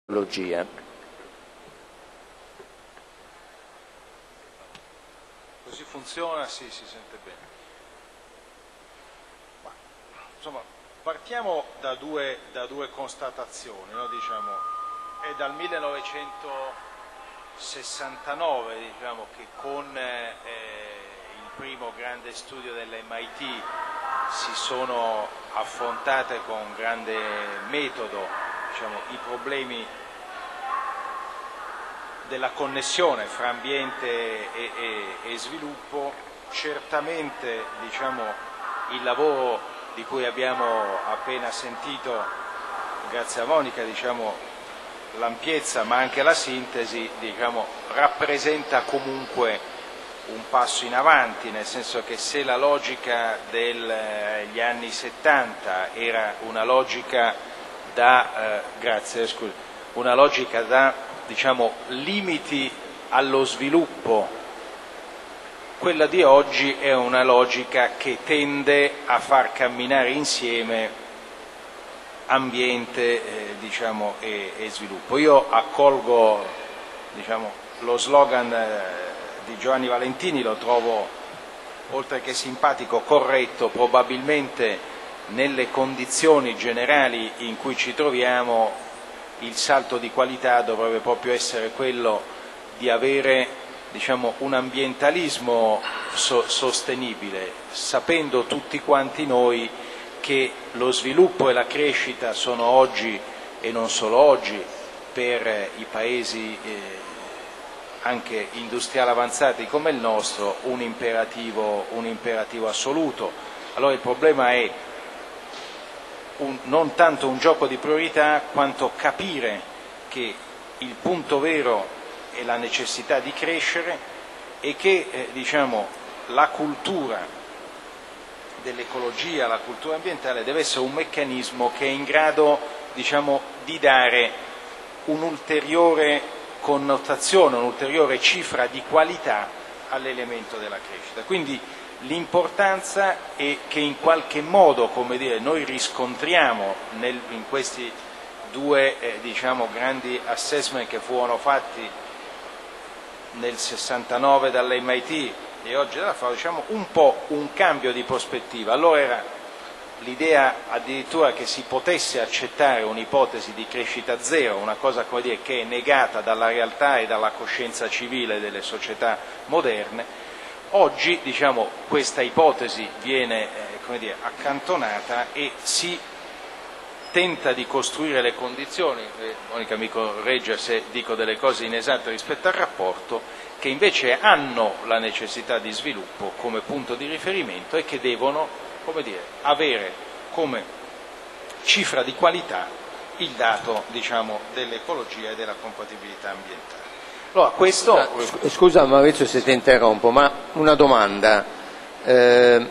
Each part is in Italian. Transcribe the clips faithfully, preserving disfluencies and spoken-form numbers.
tecnologia. Così funziona? Sì, si sente bene. Ma, insomma, partiamo da due, da due constatazioni, no? Diciamo, è dal millenovecentosessantanove diciamo, che con eh, il primo grande studio dell'M I T si sono affrontate con grande metodo diciamo, i problemi della connessione fra ambiente e, e, e sviluppo. Certamente diciamo, il lavoro di cui abbiamo appena sentito, grazie a Monica, diciamo, l'ampiezza ma anche la sintesi diciamo, rappresenta comunque un passo in avanti, nel senso che se la logica degli anni settanta era una logica da, eh, grazie, scusi, una logica da diciamo, limiti allo sviluppo, quella di oggi è una logica che tende a far camminare insieme ambiente eh, diciamo, e, e sviluppo. Io accolgo diciamo, lo slogan eh, di Giovanni Valentini, lo trovo oltre che simpatico, corretto. Probabilmente nelle condizioni generali in cui ci troviamo il salto di qualità dovrebbe proprio essere quello di avere diciamo, un ambientalismo so- sostenibile, sapendo tutti quanti noi che lo sviluppo e la crescita sono oggi, e non solo oggi, per i paesi eh, anche industriali avanzati come il nostro, un imperativo, un imperativo assoluto. Allora il problema è un, non tanto un gioco di priorità quanto capire che il punto vero è la necessità di crescere e che eh, diciamo, la cultura dell'ecologia, la cultura ambientale deve essere un meccanismo che è in grado diciamo, di dare un'ulteriore connotazione, un'ulteriore cifra di qualità all'elemento della crescita. Quindi l'importanza è che in qualche modo, come dire, noi riscontriamo nel, in questi due eh, diciamo, grandi assessment che furono fatti nel sessantanove dall'M I T e oggi dalla FAO, diciamo, un po' un cambio di prospettiva. Allora era l'idea addirittura che si potesse accettare un'ipotesi di crescita zero, una cosa come dire, che è negata dalla realtà e dalla coscienza civile delle società moderne. Oggi diciamo, questa ipotesi viene eh, come dire, accantonata e si tenta di costruire le condizioni, eh, Monica mi corregge se dico delle cose inesatte rispetto al rapporto, che invece hanno la necessità di sviluppo come punto di riferimento e che devono come dire, avere come cifra di qualità il dato diciamo, dell'ecologia e della compatibilità ambientale. Allora, questo... Scusa, scusa Maurizio se ti interrompo, ma una domanda. Eh,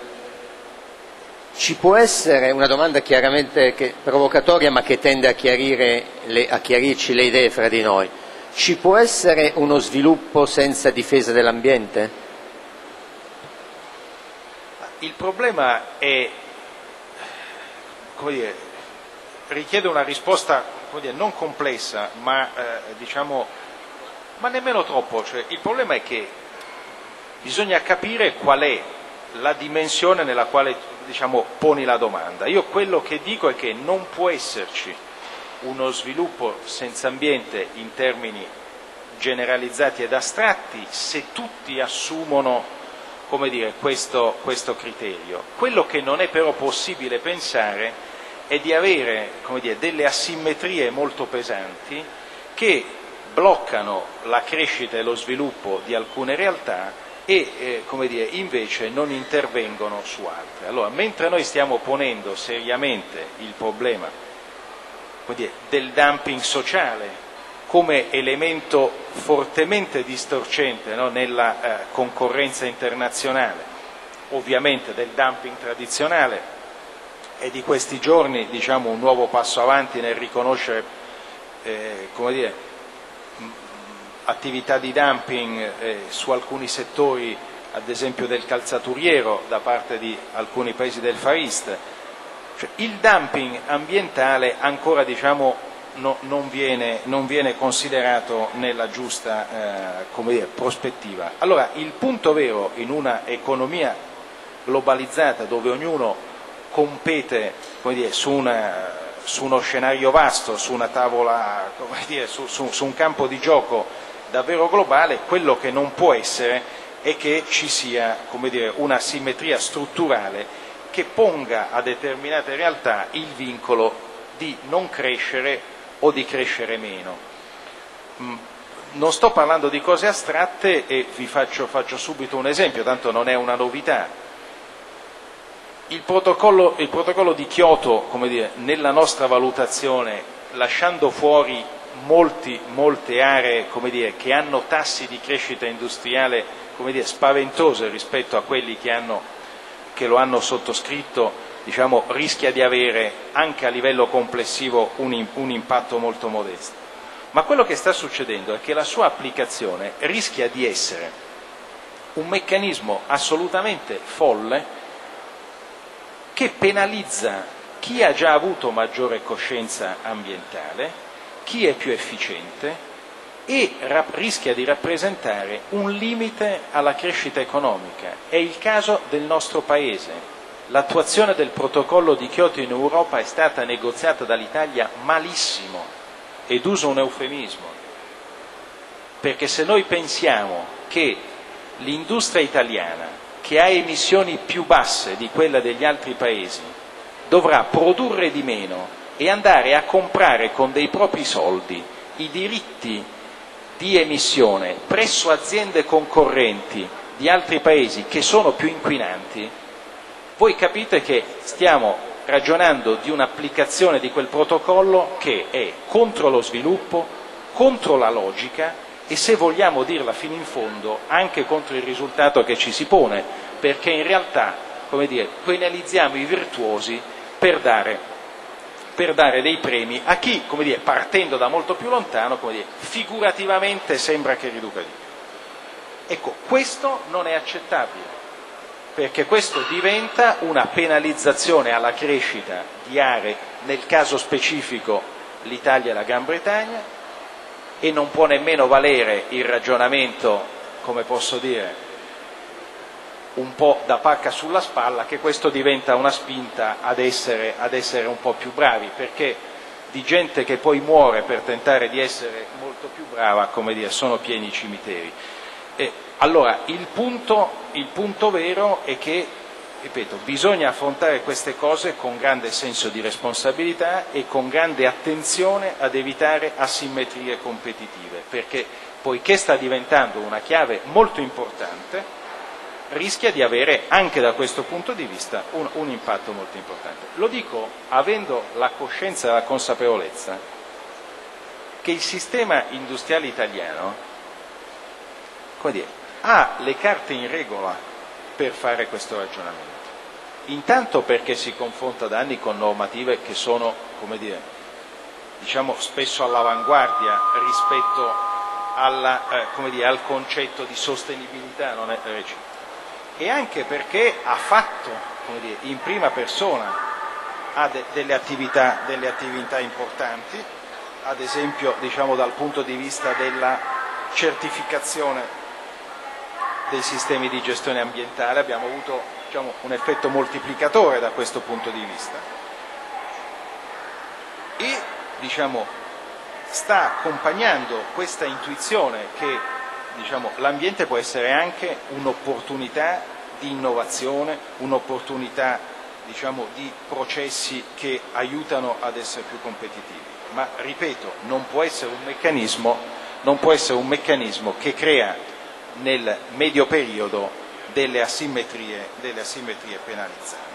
ci può essere una domanda chiaramente che, provocatoria ma che tende a, chiarire le, a chiarirci le idee fra di noi. Ci può essere uno sviluppo senza difesa dell'ambiente? Il problema è, come dire, richiede una risposta come dire, non complessa, ma eh, diciamo, ma nemmeno troppo. Cioè, il problema è che bisogna capire qual è la dimensione nella quale diciamo, poni la domanda. Io quello che dico è che non può esserci uno sviluppo senza ambiente in termini generalizzati ed astratti se tutti assumono come dire, questo, questo criterio. Quello che non è però possibile pensare è di avere come dire, delle asimmetrie molto pesanti che bloccano la crescita e lo sviluppo di alcune realtà e eh, come dire, invece non intervengono su altre. Allora, mentre noi stiamo ponendo seriamente il problema come dire, del dumping sociale come elemento fortemente distorcente no, nella eh, concorrenza internazionale, ovviamente del dumping tradizionale, e di questi giorni diciamo, un nuovo passo avanti nel riconoscere eh, come dire, attività di dumping eh, su alcuni settori, ad esempio del calzaturiero, da parte di alcuni paesi del Far East. Cioè, il dumping ambientale ancora diciamo, no, non, viene, non viene considerato nella giusta eh, come dire, prospettiva. Allora, il punto vero in una economia globalizzata dove ognuno compete come dire, su, una, su uno scenario vasto, su una tavola, come dire, su, su, su un campo di gioco davvero globale, quello che non può essere è che ci sia come dire, una simmetria strutturale che ponga a determinate realtà il vincolo di non crescere o di crescere meno. Non sto parlando di cose astratte e vi faccio, faccio subito un esempio, tanto non è una novità. Il protocollo, il protocollo di Kyoto, come dire, nella nostra valutazione, lasciando fuori molti, molte aree come dire, che hanno tassi di crescita industriale come dire, spaventose rispetto a quelli che, hanno, che lo hanno sottoscritto, diciamo, rischia di avere anche a livello complessivo un, un impatto molto modesto. Ma quello che sta succedendo è che la sua applicazione rischia di essere un meccanismo assolutamente folle che penalizza chi ha già avuto maggiore coscienza ambientale, chi è più efficiente e rischia di rappresentare un limite alla crescita economica. È il caso del nostro Paese. L'attuazione del protocollo di Kyoto in Europa è stata negoziata dall'Italia malissimo, ed uso un eufemismo, perché se noi pensiamo che l'industria italiana, che ha emissioni più basse di quella degli altri paesi, dovrà produrre di meno e andare a comprare con dei propri soldi i diritti di emissione presso aziende concorrenti di altri paesi che sono più inquinanti, voi capite che stiamo ragionando di un'applicazione di quel protocollo che è contro lo sviluppo, contro la logica e, se vogliamo dirla fino in fondo, anche contro il risultato che ci si pone, perché in realtà, come dire, penalizziamo i virtuosi per dare, per dare dei premi a chi, come dire, partendo da molto più lontano, come dire, figurativamente sembra che riduca di più. Ecco, questo non è accettabile, perché questo diventa una penalizzazione alla crescita di aree, nel caso specifico l'Italia e la Gran Bretagna, e non può nemmeno valere il ragionamento, come posso dire, un po' da pacca sulla spalla, che questo diventa una spinta ad essere, ad essere un po' più bravi, perché di gente che poi muore per tentare di essere molto più brava, come dire, sono pieni i cimiteri. E allora il punto, il punto vero è che, ripeto, bisogna affrontare queste cose con grande senso di responsabilità e con grande attenzione ad evitare asimmetrie competitive, perché poiché sta diventando una chiave molto importante, rischia di avere anche da questo punto di vista un, un impatto molto importante. Lo dico avendo la coscienza e la consapevolezza che il sistema industriale italiano, come dire, ha le carte in regola per fare questo ragionamento. Intanto perché si confronta da anni con normative che sono, come dire, diciamo spesso all'avanguardia rispetto alla, eh, come dire, al concetto di sostenibilità non è reciproca, e anche perché ha fatto, come dire, in prima persona ha de- delle, attività, delle attività importanti, ad esempio, diciamo, dal punto di vista della certificazione dei sistemi di gestione ambientale abbiamo avuto, diciamo, un effetto moltiplicatore da questo punto di vista, e, diciamo, sta accompagnando questa intuizione che, diciamo, l'ambiente può essere anche un'opportunità di innovazione, un'opportunità, diciamo, di processi che aiutano ad essere più competitivi, ma, ripeto, non può essere un meccanismo, non può essere un meccanismo che crea nel medio periodo delle asimmetrie, delle asimmetrie penalizzanti.